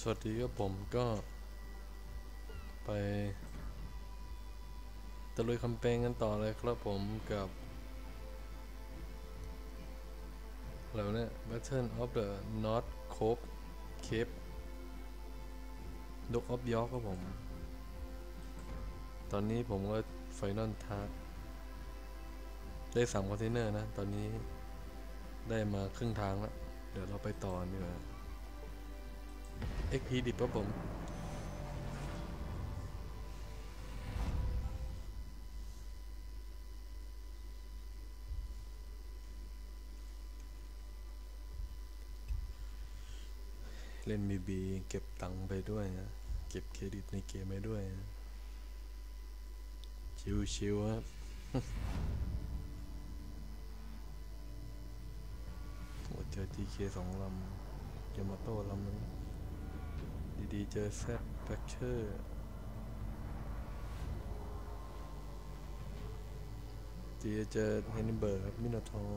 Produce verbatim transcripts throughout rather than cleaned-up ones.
สวัสดีครับผมก็ไปตะลุยแคมเปญกันต่อเลยครับผมกับอะไรวะเนี่ย Battle of the North Cove Cape Duke of York ครับผมตอนนี้ผมก็ไฟนอลทาร์ได้สามคอนเทนเนอร์นะตอนนี้ได้มาครึ่งทางแล้วเดี๋ยวเราไปต่อดีกว่า เอ็ก พี ดิบครับผมเล่นบีบีเก็บตังค์ไปด้วยนะเก็บเครดิตในเกมไปด้วยนะชิวๆครับโอ้เจอ ที เค สองลำยามาโต้ลำนึงดีๆเจอแซดแฟคเชอร์ดีเจอเฮนิเบิร์กครับมินาทอง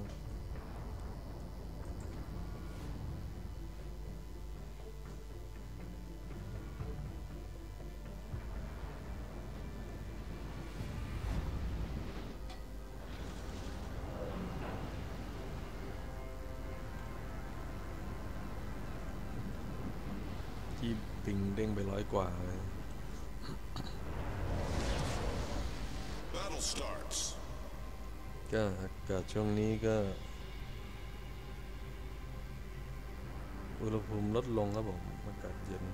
ที่ปิงเด้งไปร้อยกว่าเลย Battle starts. ก็อากาศช่วงนี้ก็อุณหภูมิลดลงครับผมอากาศเย็น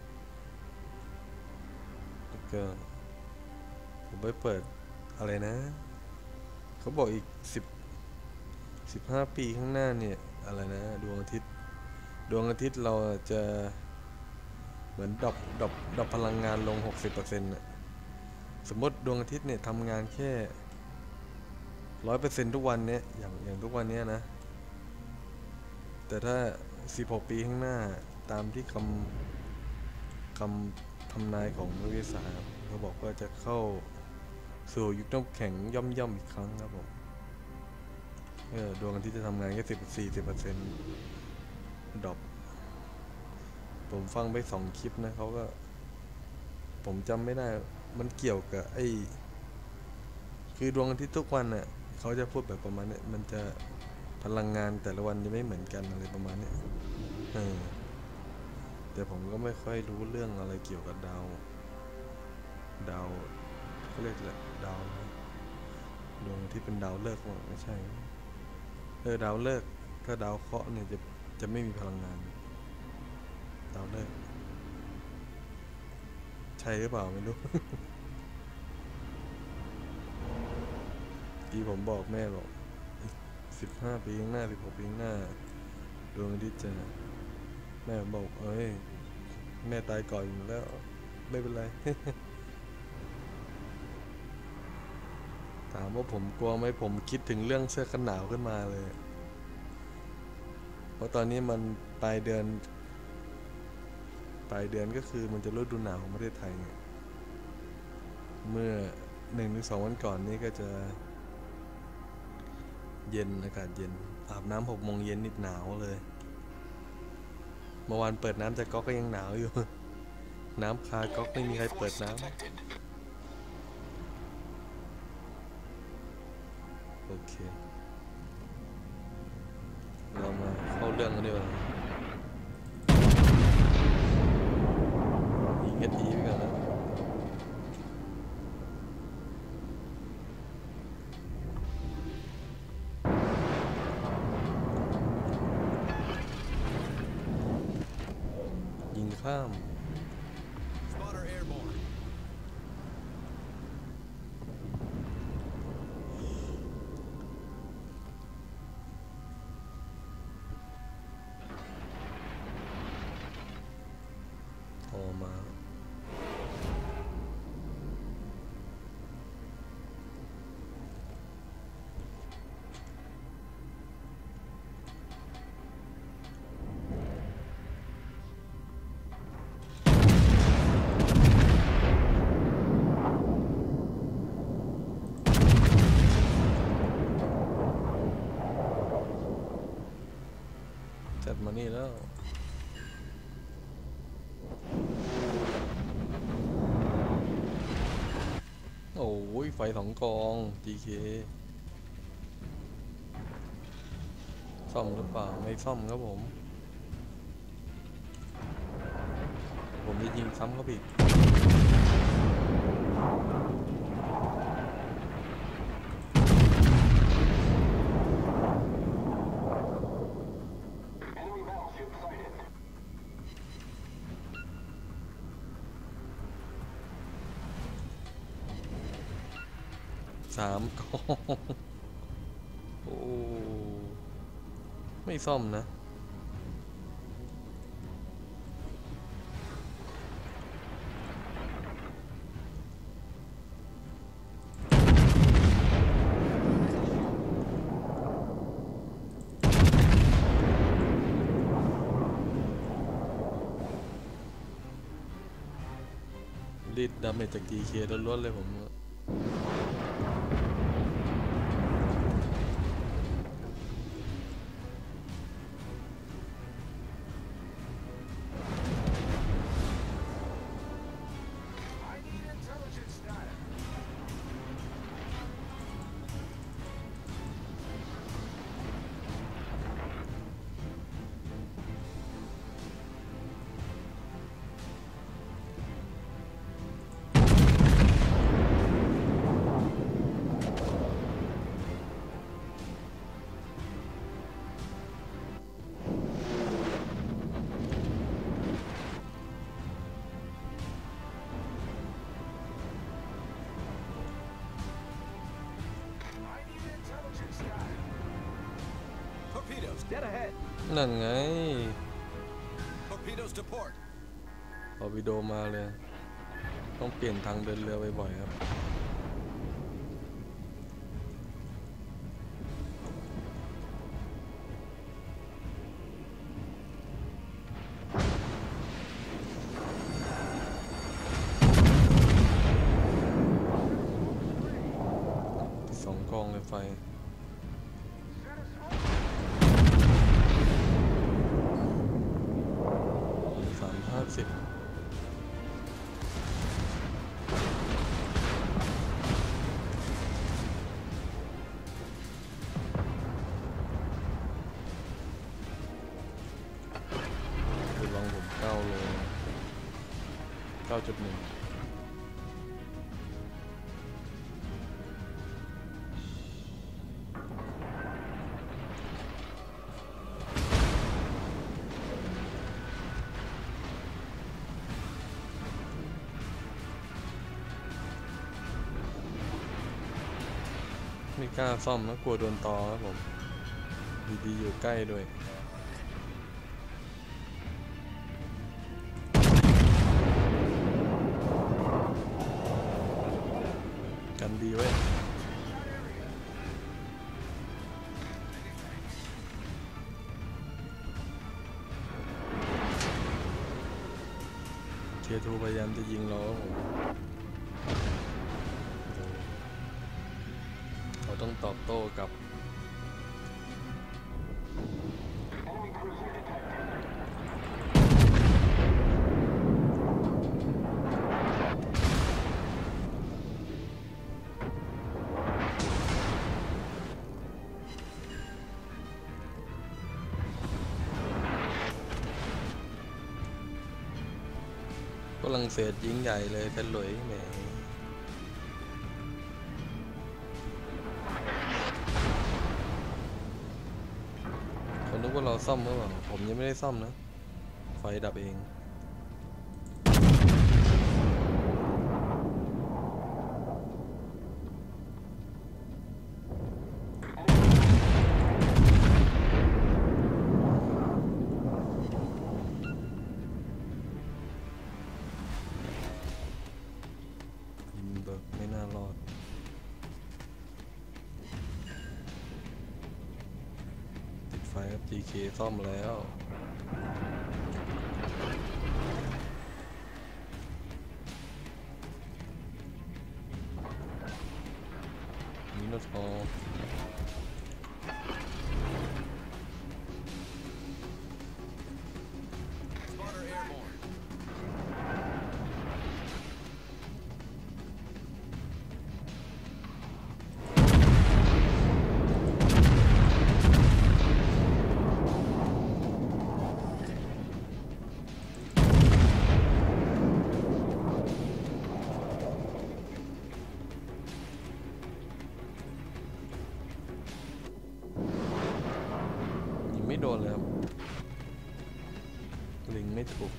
แล้วก็ผมไปเปิดอะไรนะเขาบอกอีกสิบสิบห้าปีข้างหน้าเนี่ยอะไรนะดวงอาทิตย์ดวงอาทิตย์เราจะเหมือนดรอปดรอปดรอปพลังงานลง หกสิบเปอร์เซ็นต์ น่ะสมมติดวงอาทิตย์เนี่ยทำงานแค่ ร้อยเปอร์เซ็นต์ ทุกวันเนี่ยอย่างอย่างทุกวันเนี้ยนะแต่ถ้าสิบหกปีข้างหน้าตามที่คำคำทำนายของนักวิทยาศาสตร์เขาบอกว่าจะเข้าสู่ยุคน้ำแข็งย่อมย่อมอีกครั้งครับผมเออดวงอาทิตย์จะทำงานแค่สิบสี่สิบเปอร์เซ็นต์ดรอปผมฟังไปสองคลิปนะเขาก็ผมจำไม่ได้มันเกี่ยวกับไอ้คือดวงอาทิตย์ทุกวันน่ะเขาจะพูดแบบประมาณนี้มันจะพลังงานแต่ละวันจะไม่เหมือนกันอะไรประมาณนี้เออแต่ผมก็ไม่ค่อยรู้เรื่องอะไรเกี่ยวกับดาวดาวเขาเรียกอะไรดาวดวงที่เป็นดาวฤกษ์ไม่ใช่เออดาวฤกษ์ถ้าดาวเคราะห์เนี่ยจะจะไม่มีพลังงานดาวฤกษ์ใช่หรือเปล่าไม่รู้ ที่ผมบอกแม่บอกสิบห้าปีข้างหน้าสิบหกปีข้างหน้าดวงอาทิตย์จะแม่บอกเอ้ยแม่ตายก่อนอยู่แล้วไม่เป็นไร ถามว่าผมกลัวไหมผมคิดถึงเรื่องเสื้อกันหนาวขึ้นมาเลยเพราะตอนนี้มันปลายเดือนปลายเดือนก็คือมันจะฤดูหนาวของประเทศไทยเนี่ยเมื่อหนึ่งถึงสองวันก่อนนี้ก็จะเย็นอากาศเย็นอาบน้ำหกโมงเย็นนิดหนาวเลยเมื่อวานเปิดน้ำจากก๊อกก็ยังหนาวอยู่ น้ำคาก๊อกไม่มีใครเปิดน้ำโอเคเรามาเข้าเรื่องกันดีกว่ายิงเอทีไปก่อนนะยิงข้าม Spotter airborne. โทรมาจัดมานี่แล้วยไฟสองกอง จี เค ซ่อมหรือเปล่าไม่ซ่อมครับผมผมจะยิงซ้ำเขาอีกสามกองโอ้ไม่ซ่อมนะรีดดาเมจจาก จี เค ล้วนๆเลยผมนั่นไง Torpedoes to port. พอวิดีโอมาเลยต้องเปลี่ยนทางเดินเรือบ่อยๆครับสองกองเลยไฟสามห้าสิบคือลองผมเก้าโลเก้าจุดหนึ่งไม่กล้าซ่อมนะกลัวโดนตอครับผมดีๆอยู่ใกล้ด้วยกันดีไว้เคทูพยายามจะยิงเราครับผมเราต้องตอบโต้กับฝรั่งเศสยิงใหญ่เลยเป็นหลุยแหมเขานึกว่าเราซ่อมหรือเปล่าผมยังไม่ได้ซ่อมนะไฟดับเองไม่น่ารอดติดไฟครับ จี เค ซ่อมแล้วมิโนทอร์โดนเลยครับลิงไม่ถูก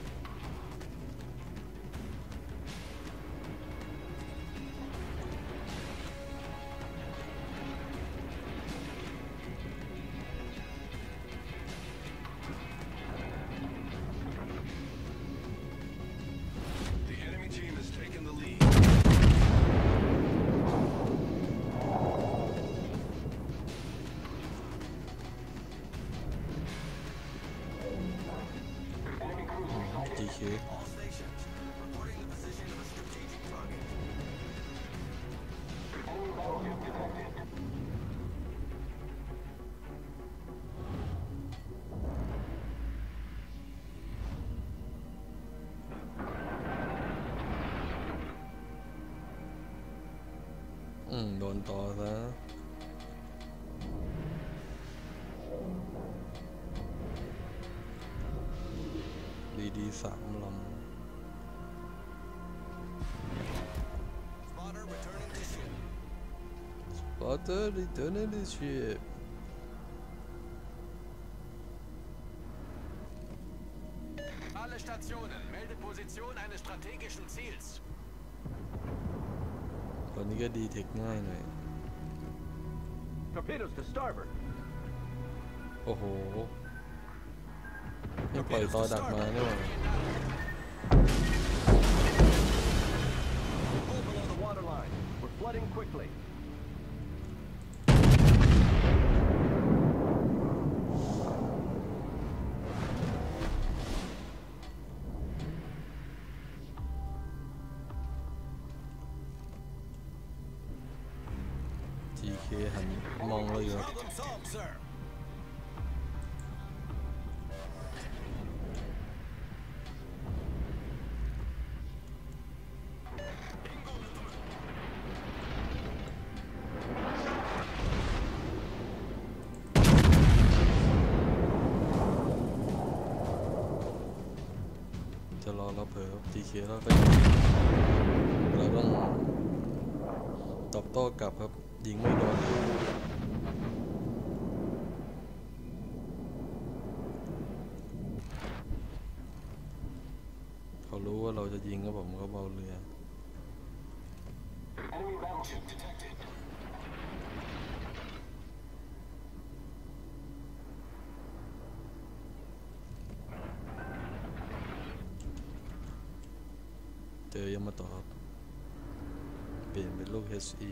จีเคอืมโดนต่อซะดีดีสามลำ Spotter returning to ship. Spotter returning to ship. Alle Stationen, meldet Position eines strategischen Ziels. ตอนนี้ก็ดีเทคง่ายหน่อย Torpedoes to starboard. โอ้โหยังปล่อยต่อดักมาเนี่ย Pull below the waterline. We're flooding quickly. จี เค หันมองเราอยู่ Problem solved, sir. จะรอเราเผลอ จี เค แล้วก็เราต้องตอบโต้กลับครับยิงไม่โดนเขารู้ว่าเราจะยิงก็ผมก็เบาเรือ Enemy battleship detected. เจอยามาโตะครับเปลี่ยนเป็นลูก เอช อี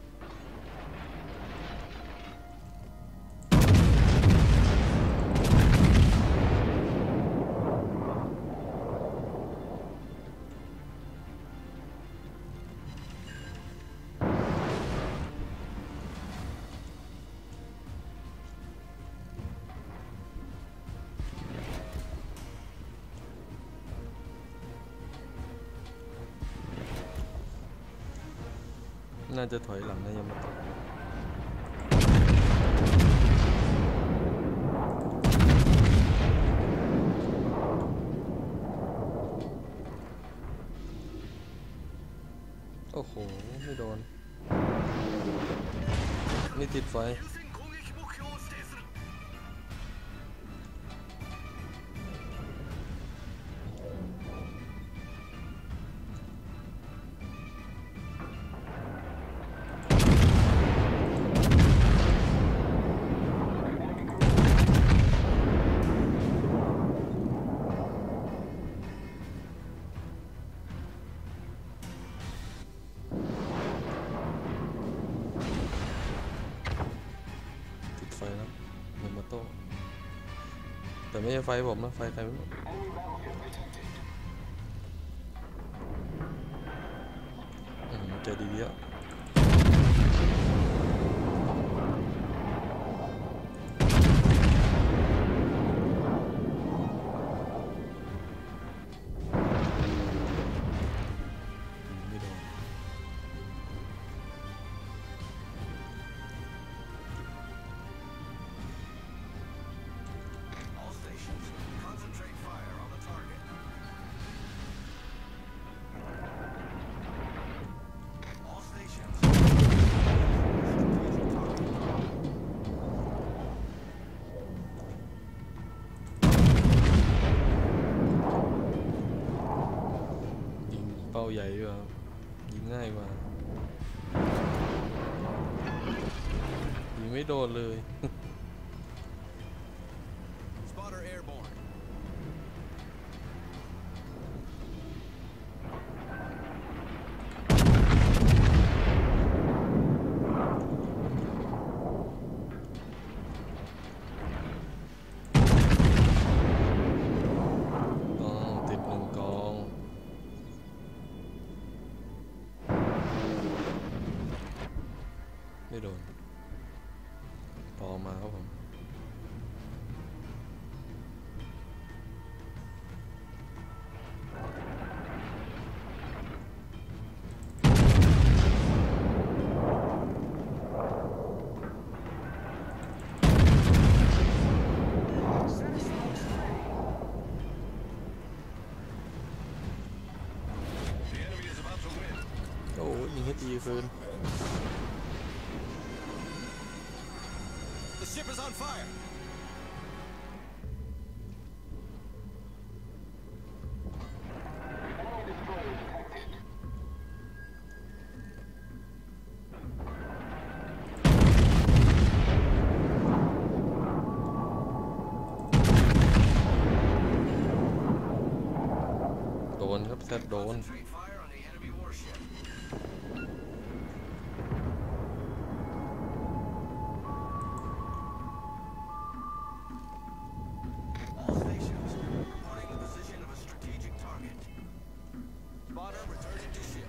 น่าจะถอยหลังนะยามาโตะโอ้โหไม่โดนนี่ติดไฟไฟแล้วยามาโตะแต่ไม่ใช่ไฟผมนะไฟใครไม่รู้อืมใจดีอ่ะไม่โดน All stations, concentrate fire on the target. All stations. ไม่โดนเลย Spotter airborne. อ๋อติดหนึ่งกอง ไม่โดนต่อมาครับผม The enemy is about to win. โอ้ยิงให้ตีคืน The ship is on fire. โดนครับแซดโดน Concentrate fire on the enemy warship. All stations, reporting the position of a strategic target. Spotter returning to ship.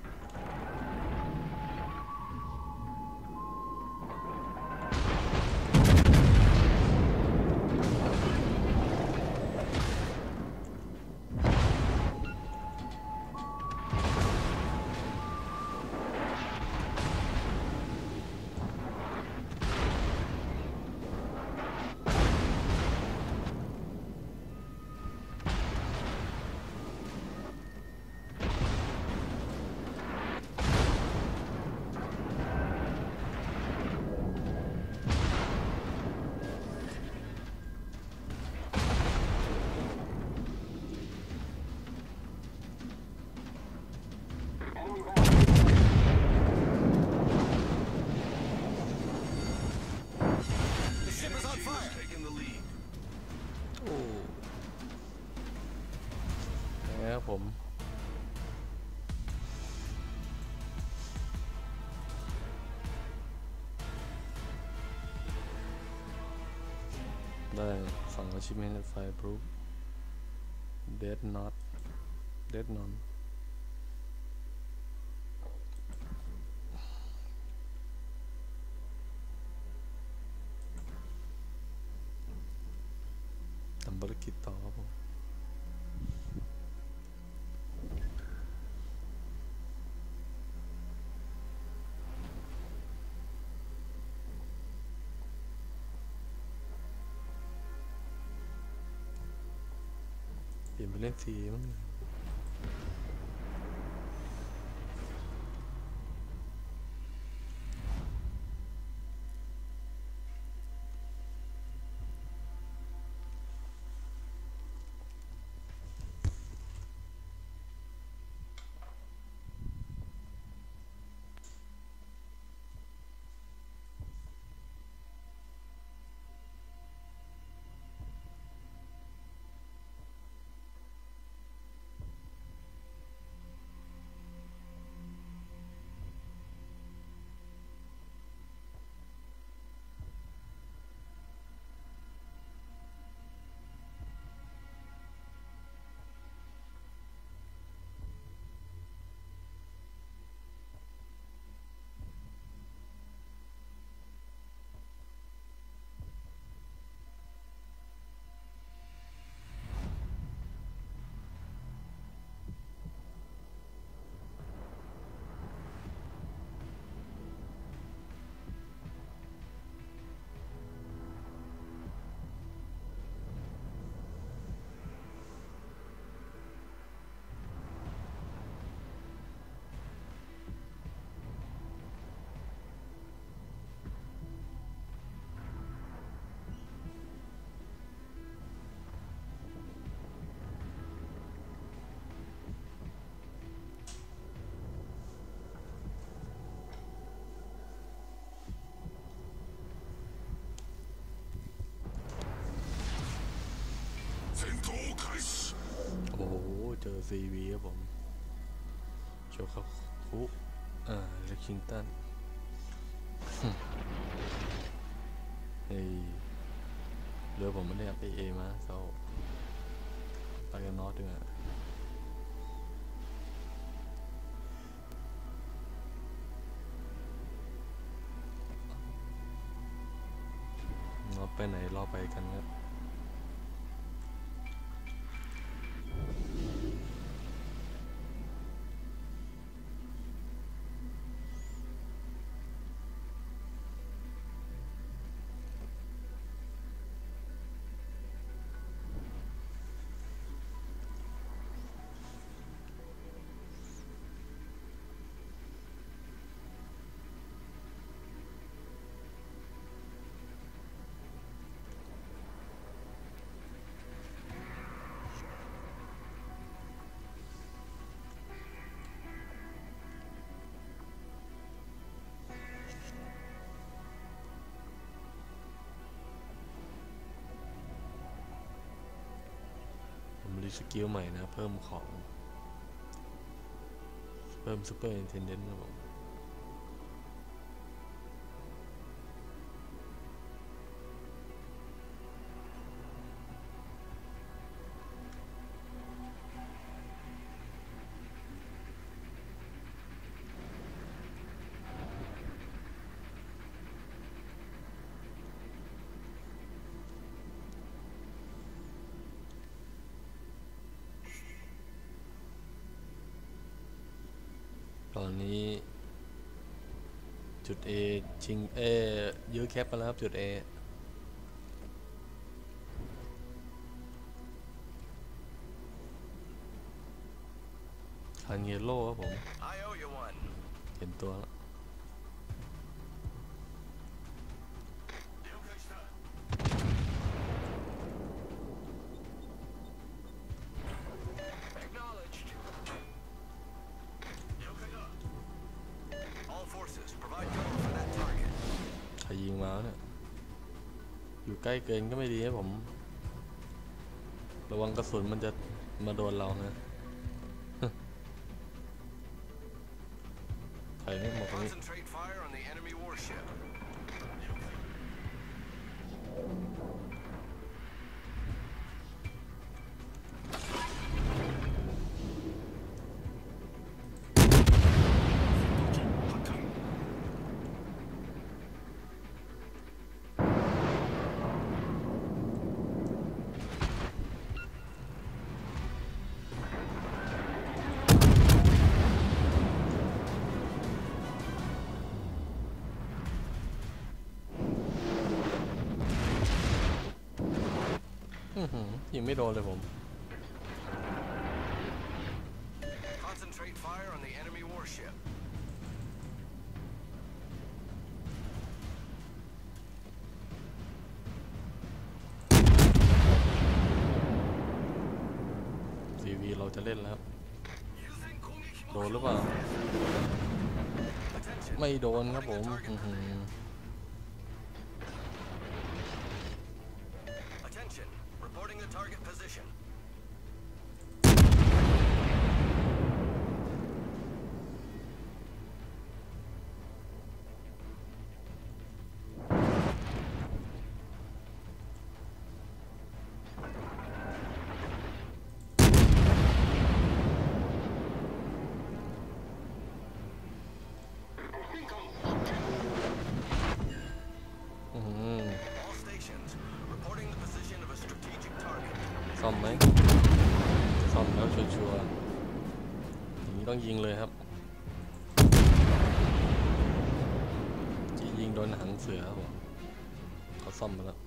โอ้ยังไงครับผม ได้สอง achievement fireproof dead not dead none ทำภารกิจต่อครับผมเปลี่ยนไปเล่นซีมั้งซี วี ครับผมโชคาคุอ่าเล็กชิงตันเฮ้ยเรือผมไม่ได้เอาไปเอมาเขาไปกันนอตด้วยอะนอตไปไหนรอไปกันครับสกิลใหม่นะเพิ่มของเพิ่มซูเปอร์อินเทนเดนต์ครับผมตอนนี้จุด A ชิงเอยื้อแคปไปแล้วครับจุด A คันเยโร่ครับผม I owe you one. เห็นตัวแล้ว Acknowledged. All forces, provide cover for that target. ใครยิงมาเนี่ยอยู่ใกล้เกินก็ไม่ดีให้ผมระวังกระสุนมันจะมาโดนเรานะใครไม่หมดตรงนี้ Concentrate fire on the enemy warship. ยิงไม่โดนเลยผม Concentrate fire on the enemy warship. ทีวีเราจะเล่นแล้วโดนหรือเปล่า Attention. ไม่โดนครับผมอื้อหือ Attention. Reporting the target position. อื้อหือ All stations, reporting the position of a strategic target. ซ่อมไหมซ่อมแล้วชัวร์ๆอย่างนี้ต้องยิงเลยครับจะยิงโดนหางเสือครับผมเขาซ่อมมาแล้ว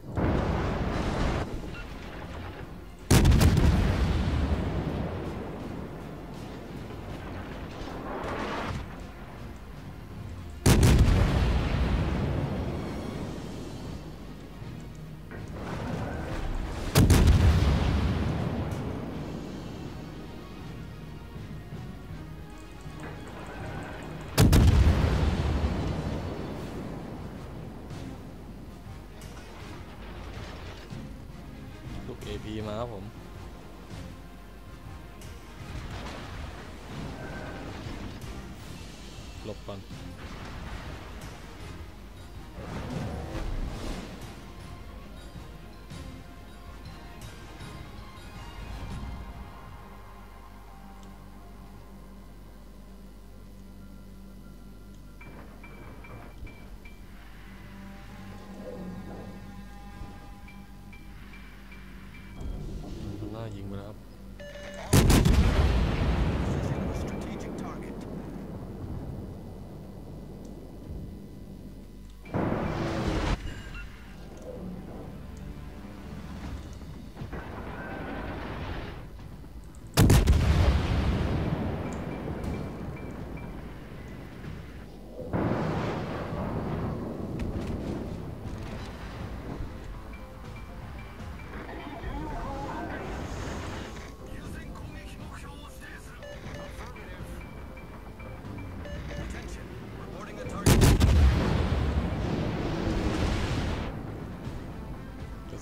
ลูก เอ พี มาครับผม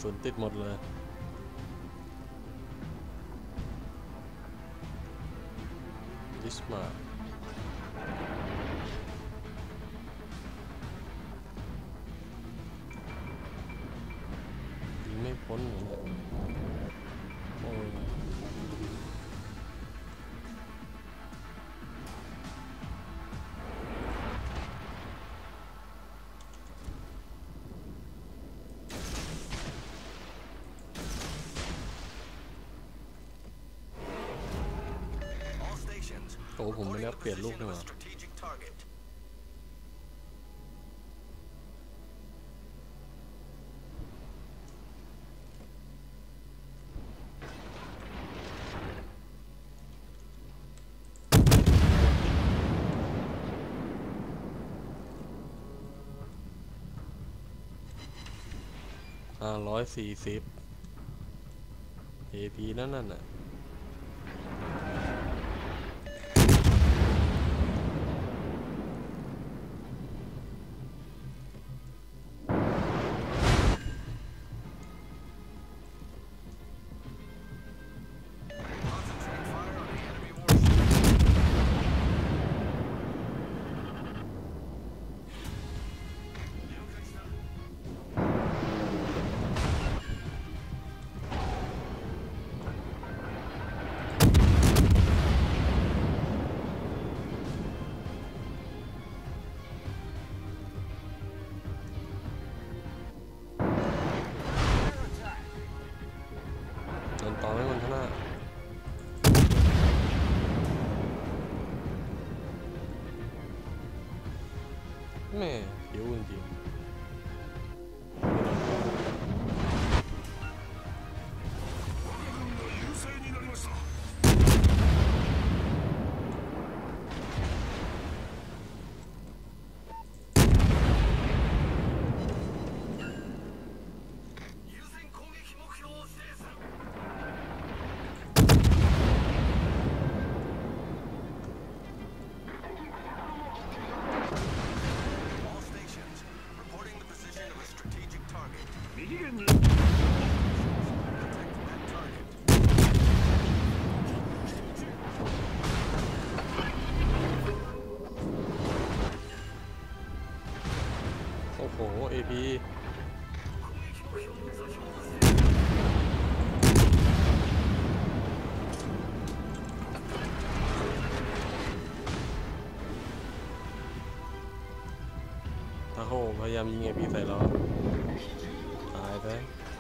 สุนติดหมดเลยดิสมายิงไม่พ้นเหมือนกันโอ้ยโอ้ผมไม่ได้เปลี่ยนลูกด้วย ห้าร้อยสี่สิบ เอ พี นั่นน่ะเดินต่อไม่มันข้างหน้าแม่หิวจริงโอ้โห เอ พี ถ้าโหพยายามยิง เอ พี ใส่เราตายไป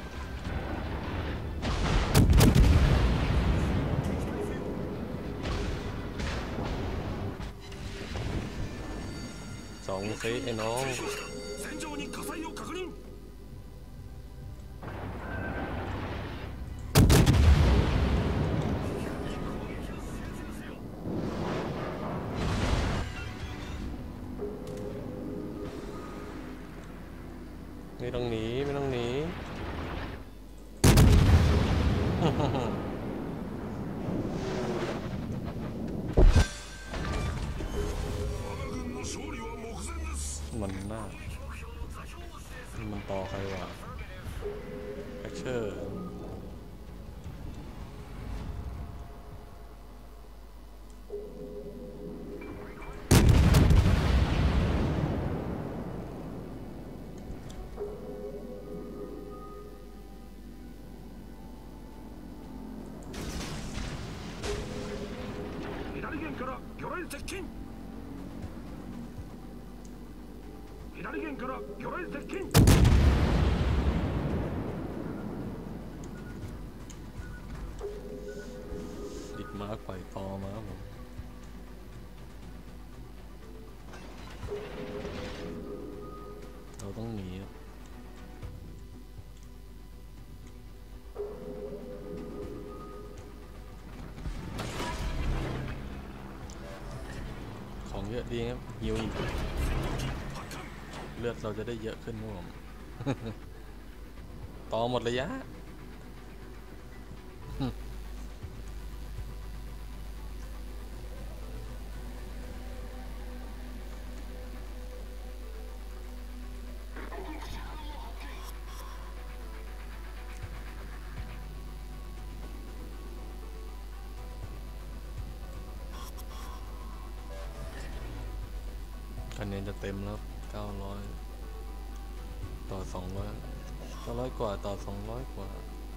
สองเซไอ้น้องไม่ต้องหนีไม่ต้องหนีมันน่านี่มันต่อใครวะแฟคเชอร์ดิดมาร์กปล่อยต่อมาครับผมเราต้องหนีของเยอะดีครับฮิวอีกเลือดเราจะได้เยอะขึ้นครับผม ต่อหมดระยะคะแนนจะเต็มแล้วเก้าร้อยต่อสองร้อยเก้าร้อยกว่าต่อสองร้อยกว่า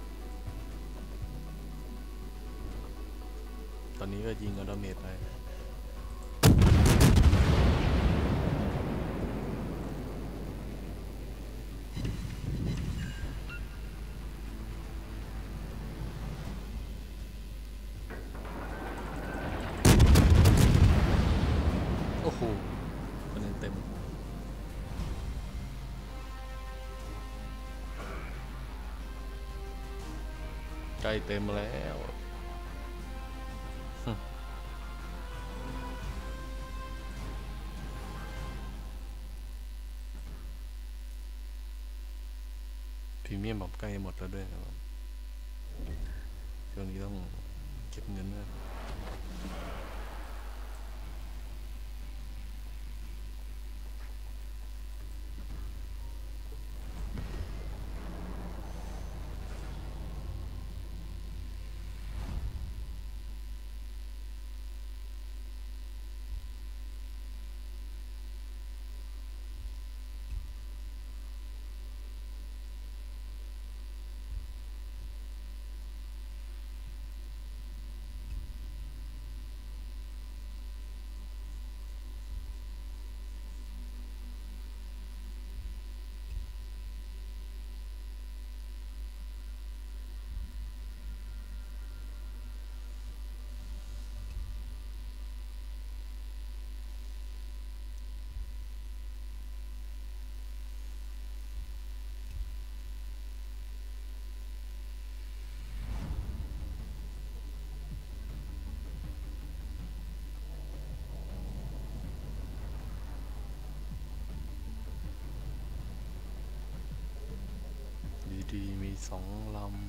ตอนนี้ก็ยิงเอาดาเมจไปโอ้โหคะแนนเต็มใกล้เต็มแล้วพรีเมียมแบบใกล้หมดแล้วด้วยนะครับช่วงนี้ต้องเก็บเงินนะดีๆมีสองลำ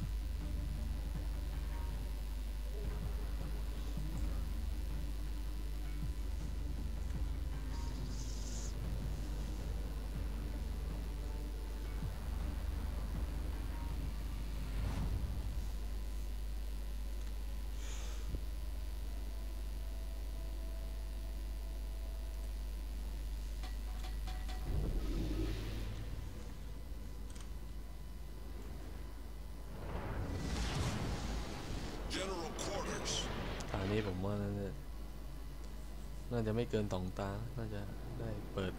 อันนี้ผมว่าน่าจะน่าจะไม่เกินสองตาน่าจะได้เปิด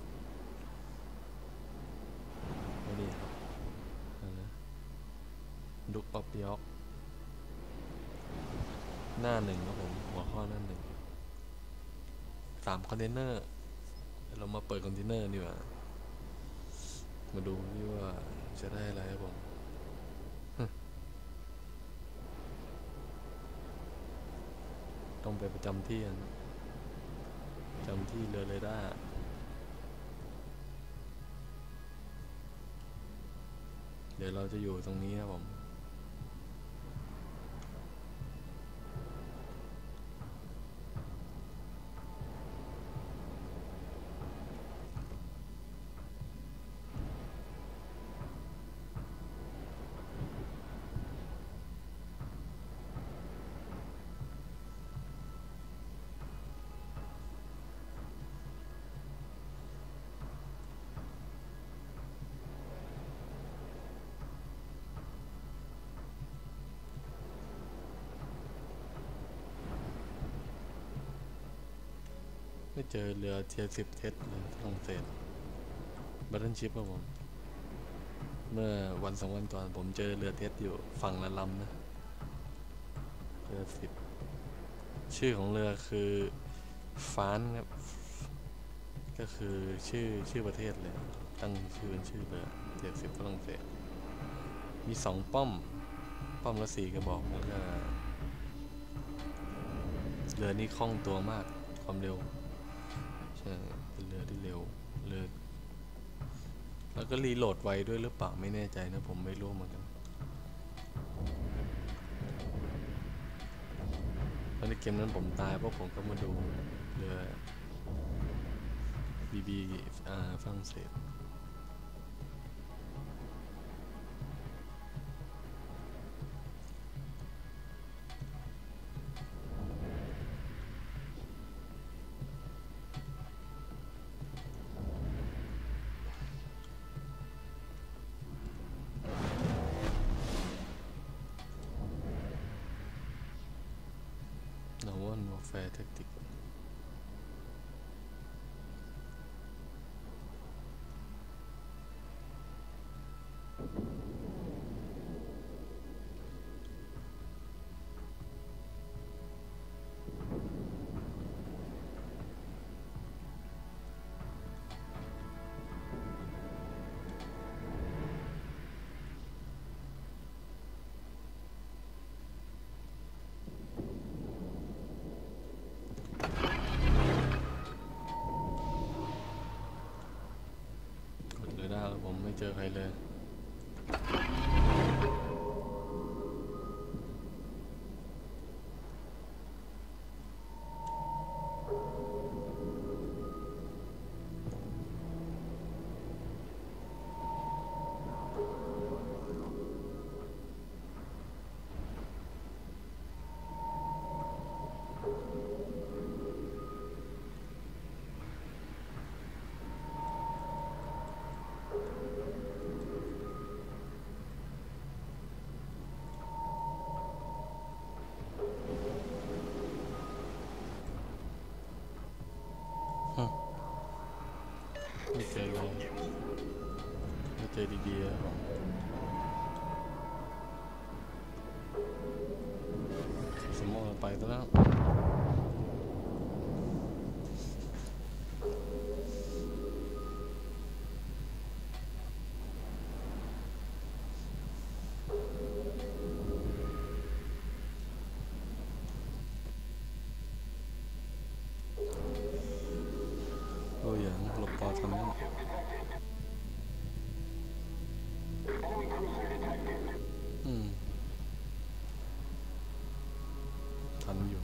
ไม่ดีครับดุกป๊อปยอกหน้าหนึ่งครับผมหัวข้อหน้าหนึ่งสามคอนเทนเนอร์เรามาเปิดคอนเทนเนอร์ดีกว่ามาดูที่ว่าจะได้อะไรครับผมต้องไปประจำที่ประจำที่เรือเรดาร์เดี๋ยวเราจะอยู่ตรงนี้ครับผมไม่เจอเรือเทียร์สิบเทสเลยฝรั่งเศสบัตเทิลชิพครับผมเมื่อวันสองวันก่อนผมเจอเรือเทสอยู่ฝั่งละลำนะเรือสิบชื่อของเรือคือฟานครับก็คือชื่อชื่อประเทศเลยตั้งชื่อเป็นชื่อเรือเทียร์สิบฝรั่งเศสมีสองป้อมป้อมละสี่กระบอกแล้วก็เรือนี่คล่องตัวมากความเร็วใช่เป็นเรือที่เร็วเรือแล้วก็รีโหลดไวด้วยหรือเปล่าไม่แน่ใจนะผมไม่รู้เหมือนกันตอนในเกมนั้นผมตายเพราะผมก็มาดูเรือบีบีอ่าฝรั่งเศสไม่เจอใครเลยไม่เจอเลยไม่เจอดีๆสมมติไปซะแล้วโอ้ยอย่างหลบปอทำนี่อืมทันอยู่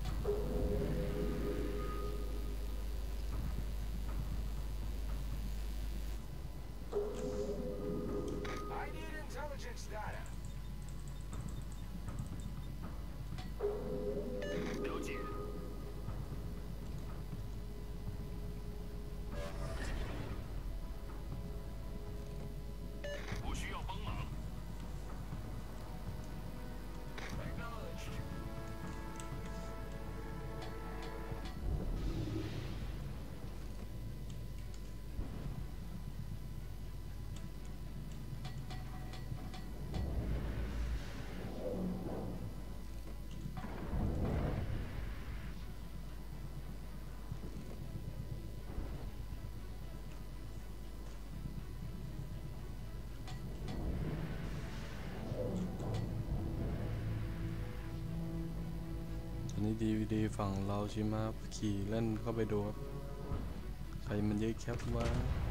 อันนี้ดีวีดีฝั่งเราชิมาขี่เล่นเข้าไปดูครับใครมันเยอะแคปว่า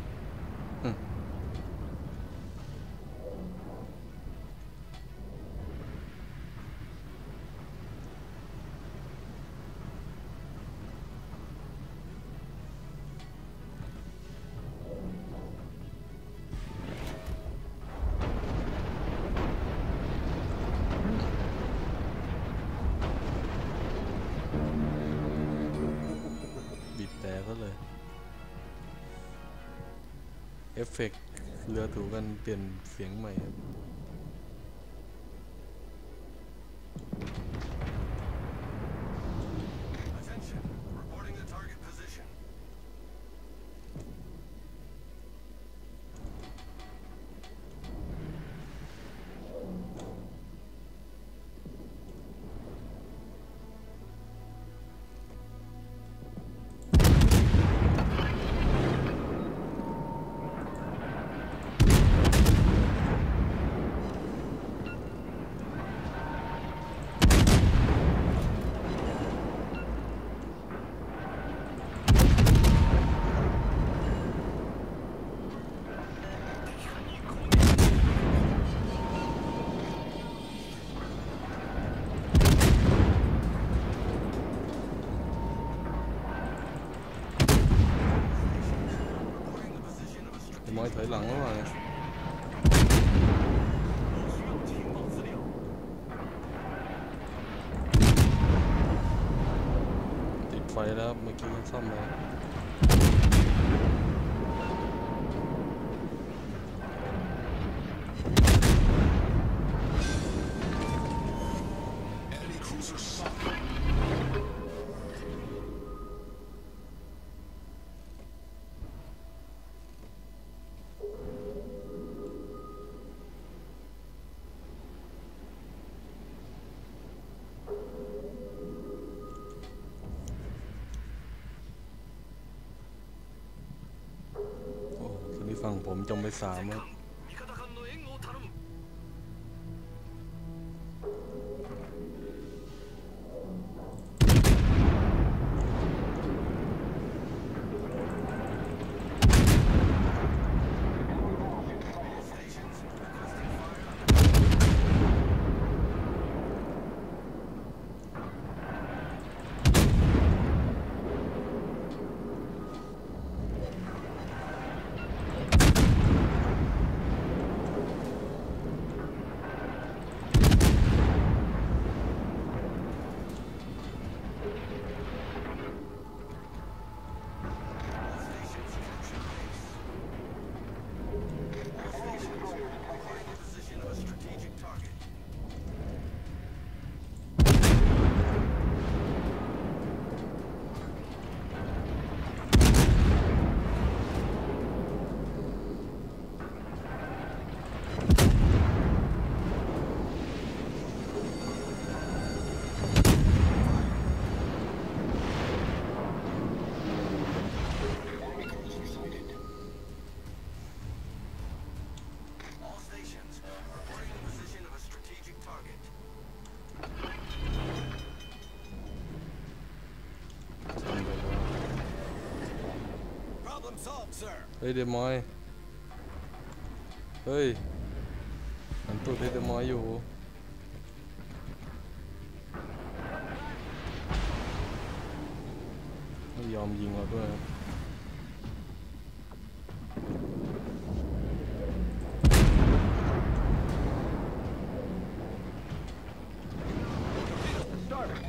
บีบแต่ก็เลยเอฟเฟกต์เรือถูกันเปลี่ยนเสียงใหม่ครับ Attention. Reporting the target position. มอยถอยหลังแล้วว่ะติดไฟแล้วเมื่อกี้ซ่อมแล้วฝั่งผมจมไปสามครับ solved, sir. เฮ้ยเดมอยเฮ้ยหันตูดให้เดมอยอยู่ไม่ยอมยิงเราด้วย Starboard.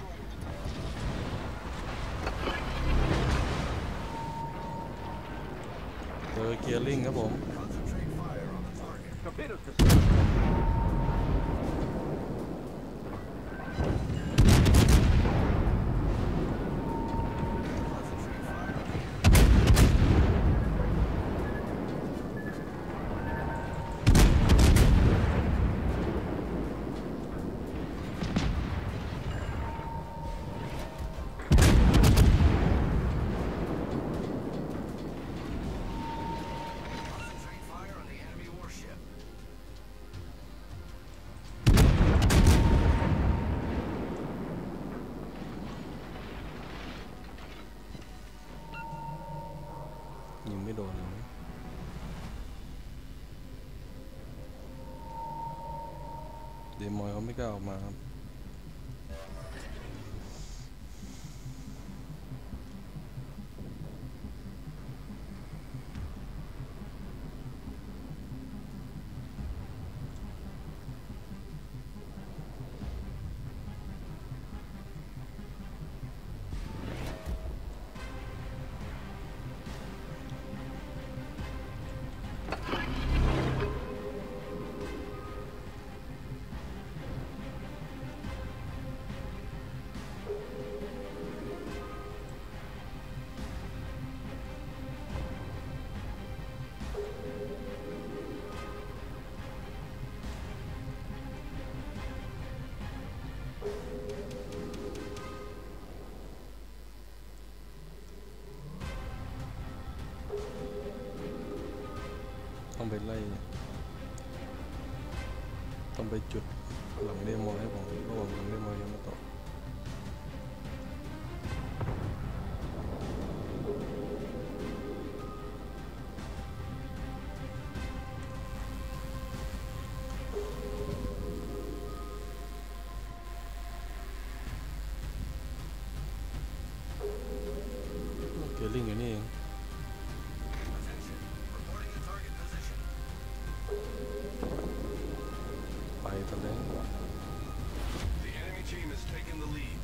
เจอเกียร์ลิงครับผม Concentrate fire on the target. Torpedoes to starboard. Concentrate fire on the Concentrate fire on the enemy warship. ยิงไม่โดนเลยนะเดมอยเขาไม่กล้าออกมาครับต้องไปไล่ต้องไปจุดหลังเดมอยให้ผมระหว่างหลังเดมอยยังมาต่อเกียร์ลิงอยู่นี่เอง Attention. Reporting the target position. ไปตอนนี้ The enemy team has taken the lead.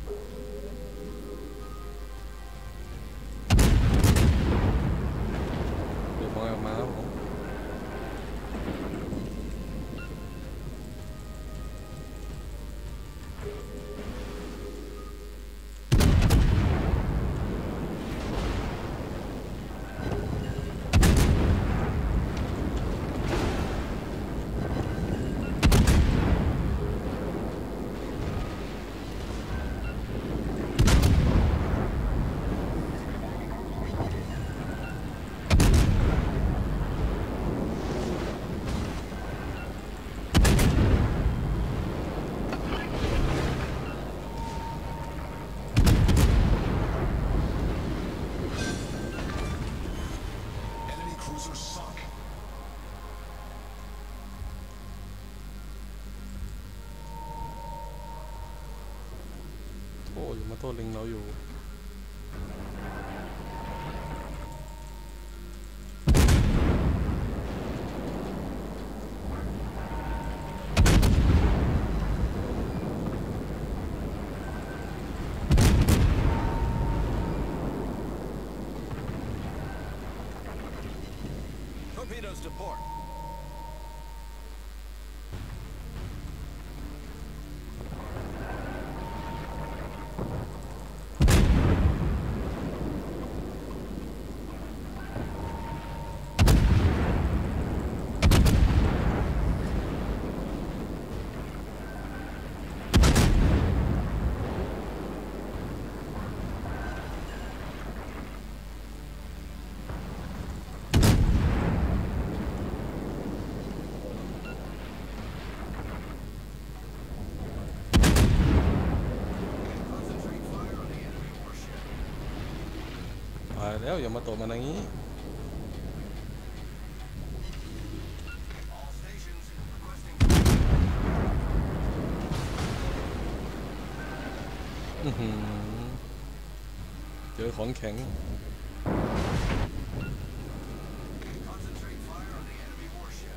เดมอยออกมาครับผมโอ้อยู่มาโต้ลิงเราอยู่ Torpedoes to port. แล้วอย่ามาโตมาอย่างนี้ All stations requesting อื้อหือเจอของแข็ง concentrate fire on the enemy warship.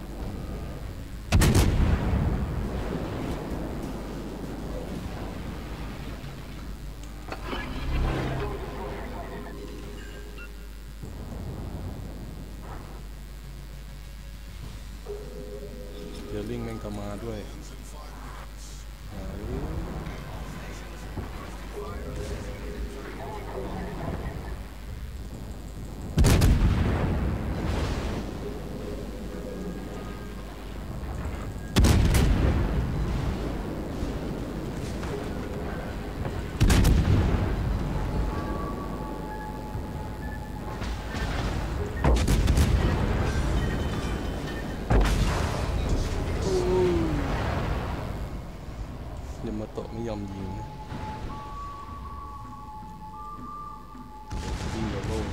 เดี๋ยวลิงแม่งก็มาด้วยอ่ารู้ ยามาโตะไม่ยอมยิงนะยิงกับโล่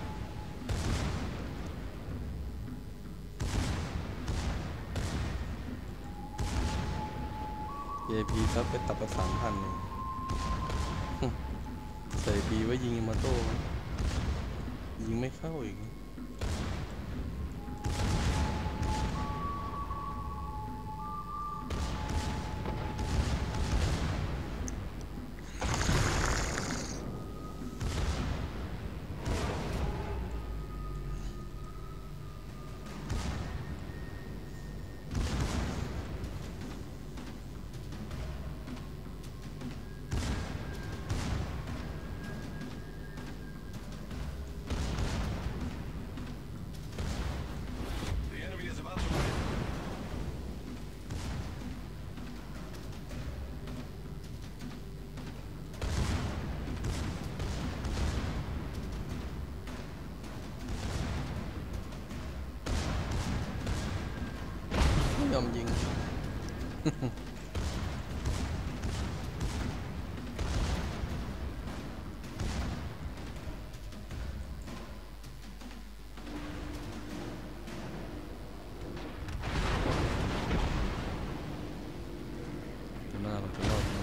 เอพีครับไปตับประสามพันหนึ่งใส่ปีไว้ยิงยามาโต้ไหมยิงไม่เข้าอีก The enemy is about to win. ไม่ยอมยิง จะหน้าเราจะรอดไหม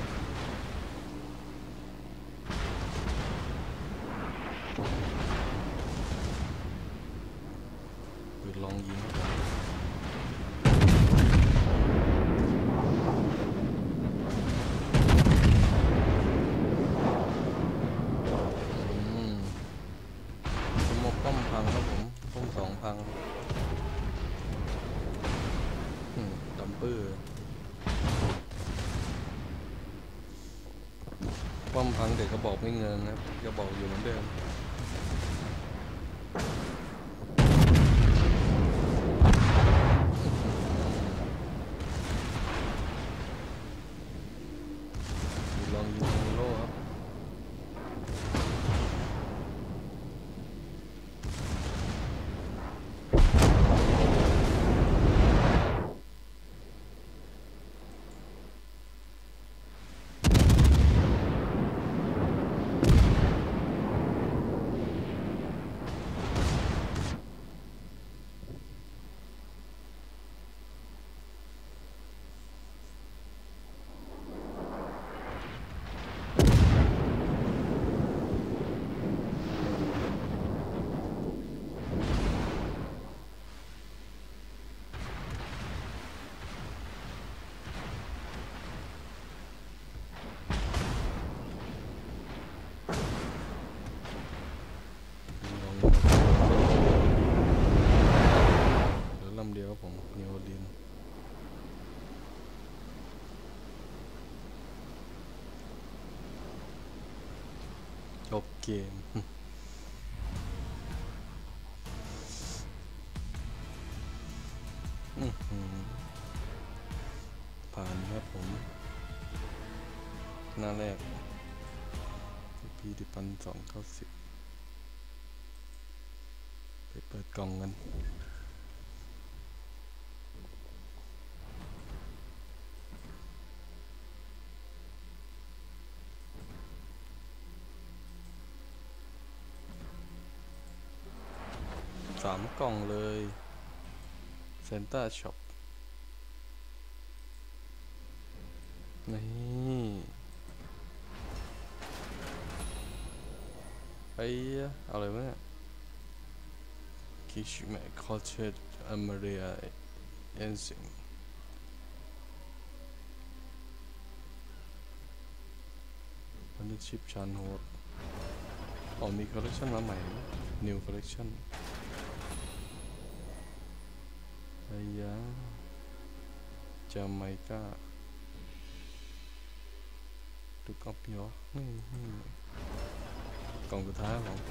ปืนลองยิงเข้าไปอืมสมบป้อมพังครับผมป้อมสองพังอืมดัมเปอร์ป้อมพังเด็กกระบอกไม่เงินนะครับกระบอกอยู่เหมือนเดิมลองยิงโล่ครับลองเหลือลำเดียวครับผมนิวออร์ลีนส์จบเกม อื้อหือผ่านครับผม หน้าแรกพีดิพันสองเก้าสิบไปเปิดกล่องกันสามกล่องเลยเซนต้าช็อปนี่ไอ้อะไรวะเนี่ยคิชแมคคอเชตอเมเรียเอนซิงวันนี้ชิปชันโฮดอ๋อมีคอลเลคชันมาใหม่ New Collection ไอ้ยาจาไมกาดูกอบยอนี่กล่องสุดท้ายของ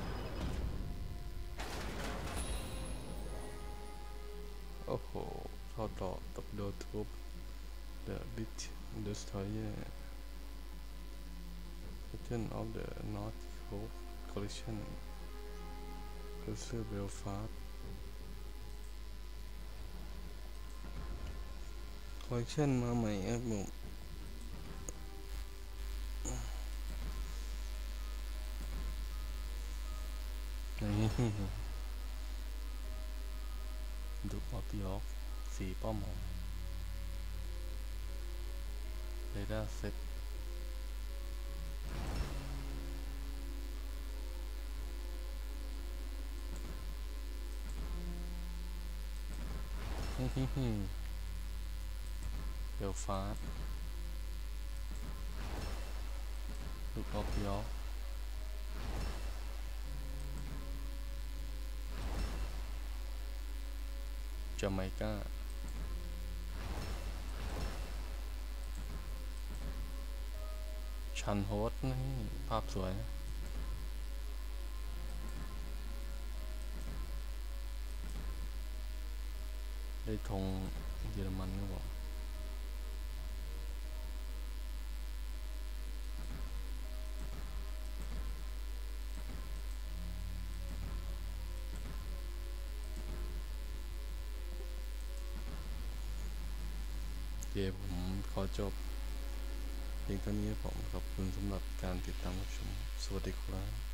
โอ้โหทอดต่อตบโดทุบ The Bit Destroyer Pattern of the North Coast Collection Cruiser Belfast Collection มาใหม่ครับผมนี่ดูออฟยอร์กสีป้อมหอมเรดาร์เซ็ตเบลฟาสต์ดูออฟยอร์กจาไมกาชันโฮสนี่ภาพสวยนะได้ธงเยอรมันก็บอกเดี๋ยวผมขอจบเพียงเท่านี้ผมขอบคุณสำหรับการติดตามรับชมสวัสดีครับ